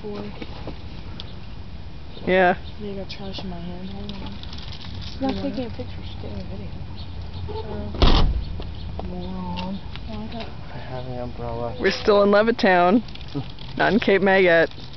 boy. Yeah. You got trash in my hand. Hold on. It's not taking a picture, it's taking a video. Moron. I have an umbrella. We're still in Levittown, not in Cape May yet.